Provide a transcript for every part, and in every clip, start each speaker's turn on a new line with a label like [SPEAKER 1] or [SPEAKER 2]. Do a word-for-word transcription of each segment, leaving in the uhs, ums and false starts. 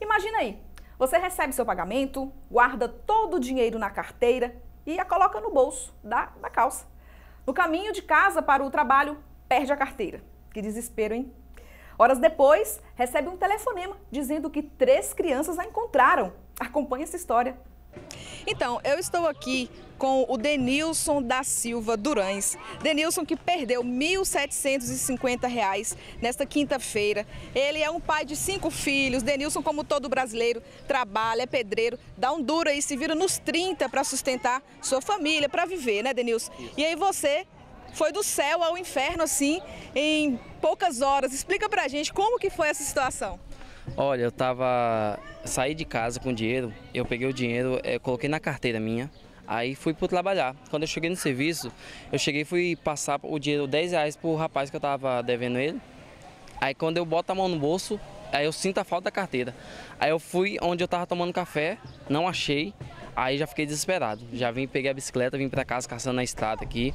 [SPEAKER 1] Imagina aí, você recebe seu pagamento, guarda todo o dinheiro na carteira e a coloca no bolso da, da calça. No caminho de casa para o trabalho, perde a carteira. Que desespero, hein? Horas depois, recebe um telefonema dizendo que três crianças a encontraram. Acompanhe essa história. Então, eu estou aqui com o Denilson da Silva Durães. Denilson que perdeu mil setecentos e cinquenta reais nesta quinta-feira. Ele é um pai de cinco filhos. Denilson, como todo brasileiro, trabalha, é pedreiro, dá um duro aí, se vira nos trinta para sustentar sua família, para viver, né, Denilson? Isso. E aí você foi do céu ao inferno, assim, em poucas horas. Explica pra gente como que foi essa situação.
[SPEAKER 2] Olha, eu tava... saí de casa com dinheiro, eu peguei o dinheiro, é, coloquei na carteira minha, aí fui para trabalhar. Quando eu cheguei no serviço, eu cheguei e fui passar o dinheiro, dez reais pro rapaz que eu tava devendo ele. Aí quando eu boto a mão no bolso, aí eu sinto a falta da carteira. Aí eu fui onde eu tava tomando café, não achei, aí já fiquei desesperado. Já vim, peguei a bicicleta, vim para casa caçando na estrada aqui.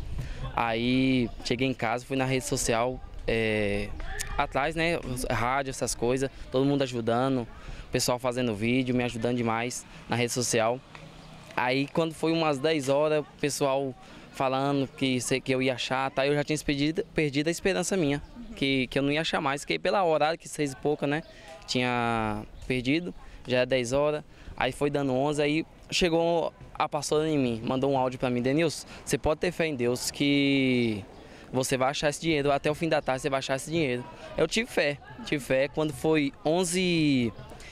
[SPEAKER 2] Aí cheguei em casa, fui na rede social, é, atrás, né, rádio, essas coisas, todo mundo ajudando, o pessoal fazendo vídeo, me ajudando demais na rede social. Aí quando foi umas dez horas, o pessoal falando que, que eu ia achar, tá, eu já tinha perdido, perdido a esperança minha, uhum. que, que eu não ia achar mais, que pela hora, que seis e pouca, né, tinha perdido, já é dez horas, aí foi dando onze, aí chegou a pastora em mim, mandou um áudio para mim: Denilson, você pode ter fé em Deus que você vai achar esse dinheiro, até o fim da tarde você vai achar esse dinheiro. Eu tive fé, tive fé. Quando foi onze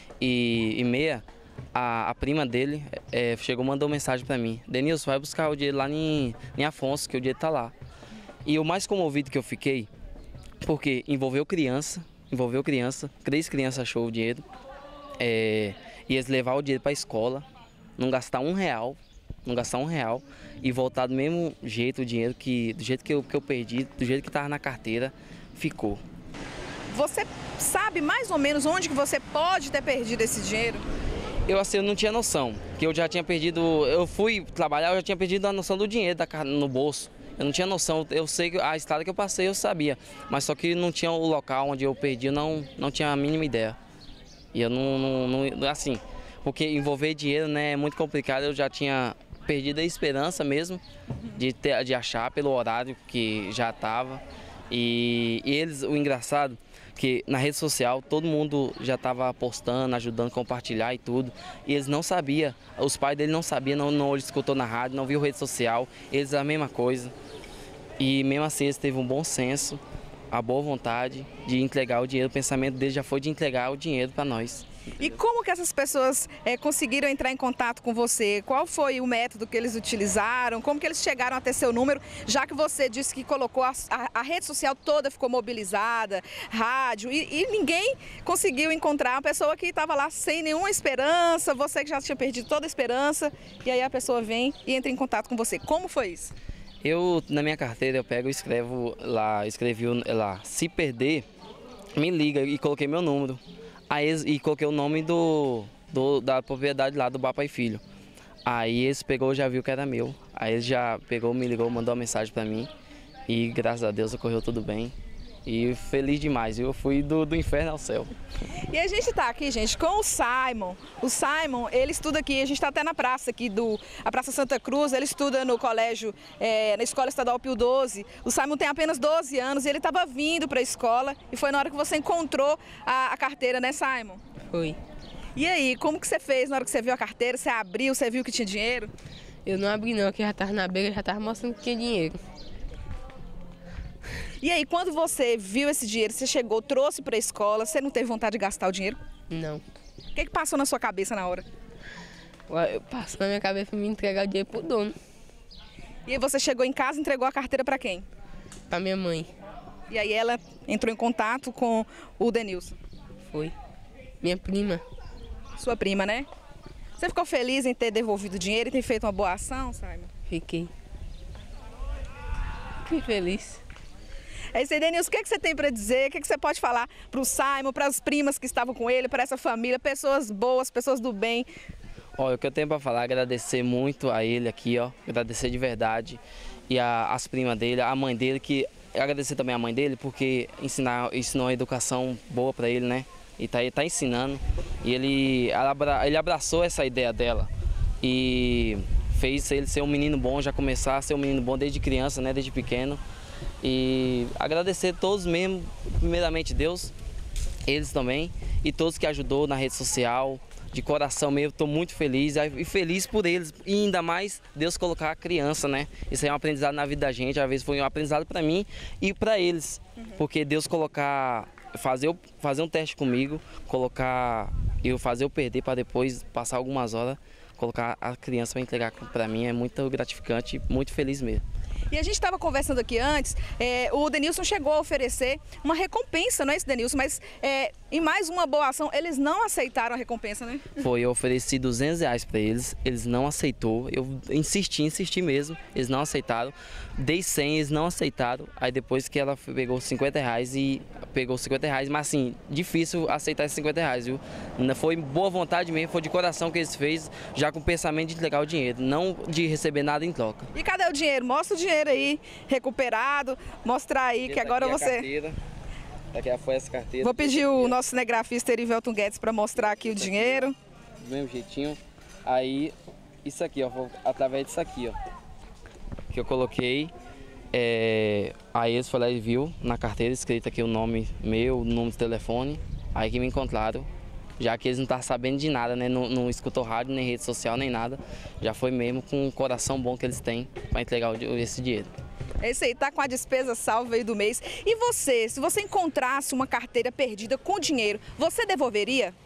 [SPEAKER 2] e meia, a, a prima dele é, chegou e mandou mensagem para mim: Denilson, vai buscar o dinheiro lá em, em Afonso, que o dinheiro tá lá. E o mais comovido que eu fiquei, porque envolveu criança, envolveu criança, três crianças achou o dinheiro, é, e eles levaram o dinheiro para a escola, não gastar um real, não gastar um real e voltar do mesmo jeito o dinheiro que do jeito que eu, que eu perdi, do jeito que estava na carteira, ficou.
[SPEAKER 1] Você sabe mais ou menos onde que você pode ter perdido esse dinheiro?
[SPEAKER 2] Eu assim, eu não tinha noção, que eu já tinha perdido, eu fui trabalhar, eu já tinha perdido a noção do dinheiro da, no bolso. Eu não tinha noção, eu sei que a estrada que eu passei eu sabia, mas só que não tinha o local onde eu perdi, eu não, não tinha a mínima ideia. E eu não, não, não assim, porque envolver dinheiro, né, é muito complicado, eu já tinha perdido a esperança mesmo de, ter, de achar pelo horário que já estava. E, e eles, o engraçado, que na rede social todo mundo já estava postando, ajudando, compartilhar e tudo. E eles não sabiam, os pais dele não sabiam, não, não escutou na rádio, não viu rede social, eles a mesma coisa. E mesmo assim eles teve um bom senso, a boa vontade de entregar o dinheiro, o pensamento deles já foi de entregar o dinheiro para nós.
[SPEAKER 1] E como que essas pessoas é, conseguiram entrar em contato com você? Qual foi o método que eles utilizaram? Como que eles chegaram até seu número? Já que você disse que colocou a, a, a rede social toda ficou mobilizada, rádio, e, e ninguém conseguiu encontrar uma pessoa que estava lá sem nenhuma esperança, você que já tinha perdido toda a esperança, e aí a pessoa vem e entra em contato com você. Como foi isso?
[SPEAKER 2] Eu, na minha carteira, eu pego e escrevo lá, escrevi lá, se perder, me liga, e coloquei meu número. Aí, e coloquei o nome do, do, da propriedade lá do Papai Filho. Aí eles pegou, já viu que era meu. Aí eles já pegou, me ligou, mandou uma mensagem pra mim. E graças a Deus ocorreu tudo bem. E feliz demais, eu fui do, do inferno ao céu.
[SPEAKER 1] E a gente tá aqui, gente, com o Simon. O Simon, ele estuda aqui, a gente tá até na praça aqui, do, a Praça Santa Cruz, ele estuda no colégio, é, na Escola Estadual Pio doze. O Simon tem apenas doze anos e ele estava vindo para a escola e foi na hora que você encontrou a, a carteira, né, Simon?
[SPEAKER 3] Foi.
[SPEAKER 1] E aí, como que você fez na hora que você viu a carteira? Você abriu, você viu que tinha dinheiro?
[SPEAKER 3] Eu não abri não, que já estava na beira, já estava mostrando que tinha dinheiro.
[SPEAKER 1] E aí, quando você viu esse dinheiro, você chegou, trouxe para a escola, você não teve vontade de gastar o dinheiro?
[SPEAKER 3] Não.
[SPEAKER 1] O que, que passou na sua cabeça na hora?
[SPEAKER 3] Eu passou na minha cabeça para me entregar o dinheiro pro dono.
[SPEAKER 1] E aí você chegou em casa e entregou a carteira para quem?
[SPEAKER 3] Para minha mãe.
[SPEAKER 1] E aí ela entrou em contato com o Denilson?
[SPEAKER 3] Foi. Minha prima.
[SPEAKER 1] Sua prima, né? Você ficou feliz em ter devolvido o dinheiro e ter feito uma boa ação, Simon?
[SPEAKER 3] Fiquei. Fiquei feliz.
[SPEAKER 1] É isso aí, Denilson, o que, é que você tem para dizer? O que, é que você pode falar para o Simon, para as primas que estavam com ele, para essa família, pessoas boas, pessoas do bem?
[SPEAKER 2] Olha, o que eu tenho para falar é agradecer muito a ele aqui, ó, agradecer de verdade. E a, as primas dele, a mãe dele, que agradecer também a mãe dele, porque ensinar, ensinou uma educação boa para ele, né? e tá, ele tá ensinando. E ele, ele abraçou essa ideia dela e fez ele ser um menino bom, já começar a ser um menino bom desde criança, né, desde pequeno. E agradecer a todos mesmo, primeiramente Deus, eles também, e todos que ajudou na rede social. De coração mesmo, estou muito feliz e feliz por eles, e ainda mais Deus colocar a criança, né? Isso aí é um aprendizado na vida da gente, às vezes foi um aprendizado para mim e para eles, uhum. Porque Deus colocar, fazer, fazer um teste comigo, colocar, eu fazer eu perder para depois passar algumas horas, colocar a criança para entregar para mim é muito gratificante e muito feliz mesmo.
[SPEAKER 1] E a gente estava conversando aqui antes, é, o Denilson chegou a oferecer uma recompensa, não é isso, Denilson? Mas é, em mais uma boa ação, eles não aceitaram a recompensa, né?
[SPEAKER 2] Foi, eu ofereci duzentos reais para eles, eles não aceitou, eu insisti, insisti mesmo, eles não aceitaram, dei cem, eles não aceitaram, aí depois que ela pegou cinquenta reais e pegou cinquenta reais, mas assim, difícil aceitar esses cinquenta reais, viu? Foi boa vontade mesmo, foi de coração que eles fez, já com o pensamento de entregar o dinheiro, não de receber nada em troca.
[SPEAKER 1] E cadê o dinheiro? Mostra o dinheiro aí, recuperado, mostrar aí que agora você...
[SPEAKER 2] Carteira. Daqui foi essa carteira.
[SPEAKER 1] Vou pedir o nosso cinegrafista Erivelton Guedes para mostrar aqui o dinheiro.
[SPEAKER 2] Do mesmo jeitinho. Aí, isso aqui, ó, através disso aqui, ó, que eu coloquei, é, aí eles foram lá e viu na carteira escrito aqui o nome meu, o número de telefone, aí que me encontraram. Já que eles não estavam sabendo de nada, né? Não, não escutou rádio, nem rede social, nem nada. Já foi mesmo com o coração bom que eles têm para entregar esse dinheiro.
[SPEAKER 1] É isso aí, tá com a despesa salva aí do mês. E você, se você encontrasse uma carteira perdida com dinheiro, você devolveria?